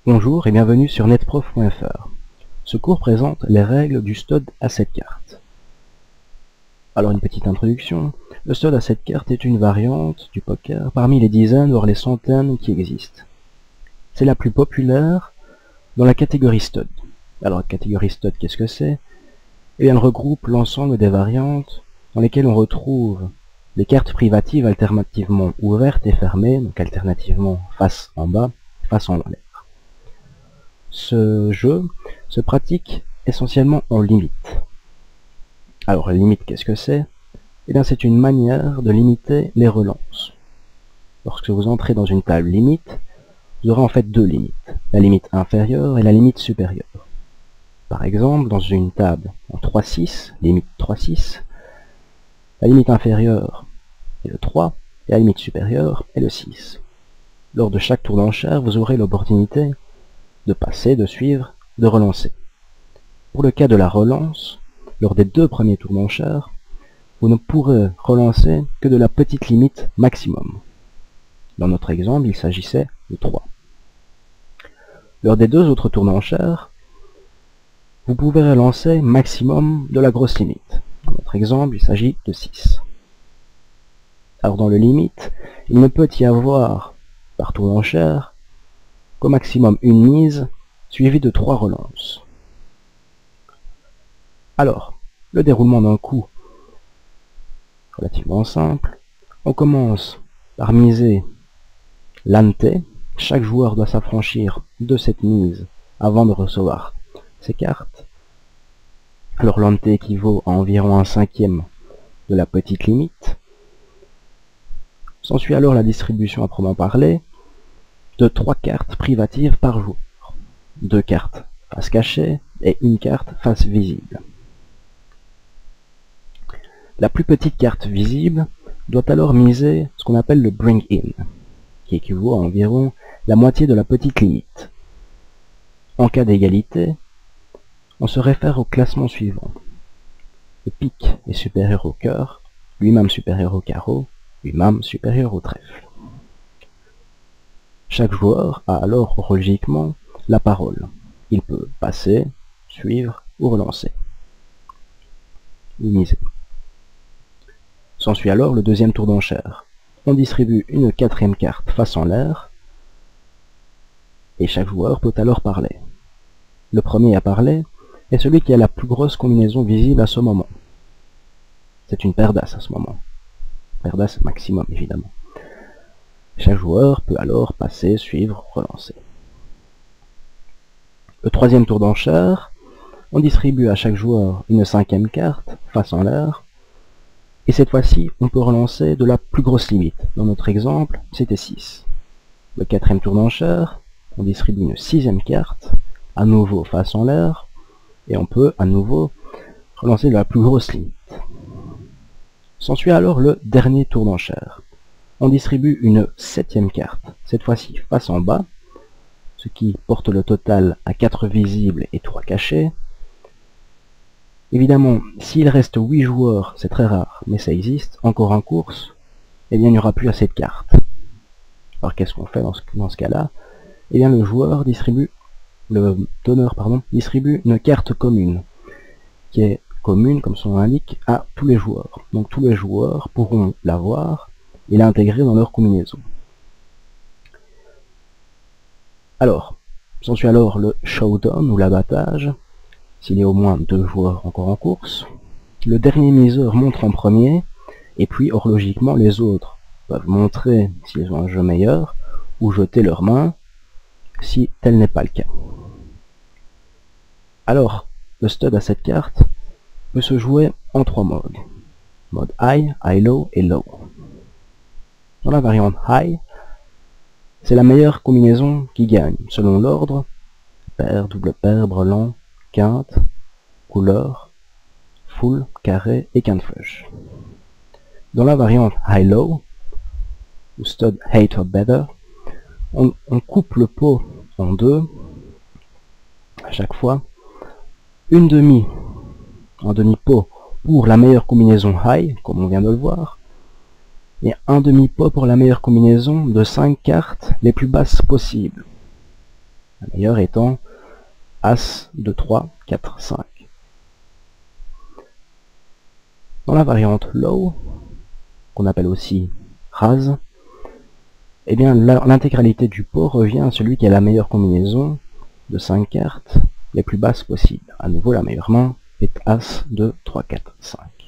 Bonjour et bienvenue sur netprof.fr. Ce cours présente les règles du stud à 7 cartes. Alors une petite introduction. Le stud à 7 cartes est une variante du poker parmi les dizaines voire les centaines qui existent. C'est la plus populaire dans la catégorie stud. Alors la catégorie stud, qu'est-ce que c'est? Eh bien, elle regroupe l'ensemble des variantes dans lesquelles on retrouve des cartes privatives alternativement ouvertes et fermées, donc alternativement face en bas, face en l'air. Ce jeu se pratique essentiellement en limite. Alors la limite, qu'est-ce que c'est? Eh bien, c'est une manière de limiter les relances. Lorsque vous entrez dans une table limite, vous aurez en fait deux limites, la limite inférieure et la limite supérieure. Par exemple, dans une table en 3-6, limite 3-6, la limite inférieure est le 3 et la limite supérieure est le 6. Lors de chaque tour d'enchère, vous aurez l'opportunité de passer, de suivre, de relancer. Pour le cas de la relance, lors des deux premiers tours d'enchère, vous ne pourrez relancer que de la petite limite maximum. Dans notre exemple, il s'agissait de 3. Lors des deux autres tours d'enchère, vous pouvez relancer maximum de la grosse limite. Dans notre exemple, il s'agit de 6. Alors dans le limite, il ne peut y avoir, par tour d'enchère, qu'au maximum une mise, suivie de 3 relances. Alors, le déroulement d'un coup, relativement simple. On commence par miser l'ante. Chaque joueur doit s'affranchir de cette mise avant de recevoir ses cartes. Alors l'ante équivaut à environ un cinquième de la petite limite. S'ensuit alors la distribution à proprement parler de 3 cartes privatives par joueur. 2 cartes face cachée et une carte face visible. La plus petite carte visible doit alors miser ce qu'on appelle le bring in, qui équivaut à environ la moitié de la petite limite. En cas d'égalité, on se réfère au classement suivant. Le pique est supérieur au cœur, lui-même supérieur au carreau, lui-même supérieur au trèfle. Chaque joueur a alors logiquement la parole. Il peut passer, suivre ou relancer. Ou miser. S'ensuit alors le deuxième tour d'enchère. On distribue une quatrième carte face en l'air, et chaque joueur peut alors parler. Le premier à parler est celui qui a la plus grosse combinaison visible à ce moment. C'est une paire d'as à ce moment. Paire d'as maximum, évidemment. Chaque joueur peut alors passer, suivre, relancer. Le troisième tour d'enchère, on distribue à chaque joueur une cinquième carte face en l'air, et cette fois-ci, on peut relancer de la plus grosse limite. Dans notre exemple, c'était 6. Le quatrième tour d'enchère, on distribue une sixième carte, à nouveau face en l'air, et on peut à nouveau relancer de la plus grosse limite. S'ensuit alors le dernier tour d'enchère. On distribue une septième carte, cette fois-ci face en bas, ce qui porte le total à 4 visibles et 3 cachés. Évidemment, s'il reste 8 joueurs, c'est très rare, mais ça existe, encore en course, eh bien il n'y aura plus assez de cartes. Alors qu'est-ce qu'on fait dans ce cas-là? Eh bien le teneur distribue une carte commune, qui est commune, comme son nom l'indique, à tous les joueurs. Donc tous les joueurs pourront l'avoir et l'intégrer dans leur combinaison. Alors, s'ensuit alors le showdown ou l'abattage, s'il y a au moins 2 joueurs encore en course. Le dernier miseur montre en premier, et puis horlogiquement les autres peuvent montrer s'ils ont un jeu meilleur, ou jeter leurs mains, si tel n'est pas le cas. Alors, le stud à cette carte peut se jouer en 3 modes. Mode high, high low et low. Dans la variante high, c'est la meilleure combinaison qui gagne, selon l'ordre, paire, double paire, brelan, quinte, couleur, full, carré et quinte flush. Dans la variante high low, ou stud hate or better, on coupe le pot en deux à chaque fois, un demi-pot pour la meilleure combinaison high, comme on vient de le voir, et un demi-pot pour la meilleure combinaison de 5 cartes les plus basses possibles. La meilleure étant As, 2, 3, 4, 5. Dans la variante Low, qu'on appelle aussi Ras, eh bien l'intégralité du pot revient à celui qui a la meilleure combinaison de 5 cartes les plus basses possibles. À nouveau, la meilleure main est As, 2, 3, 4, 5.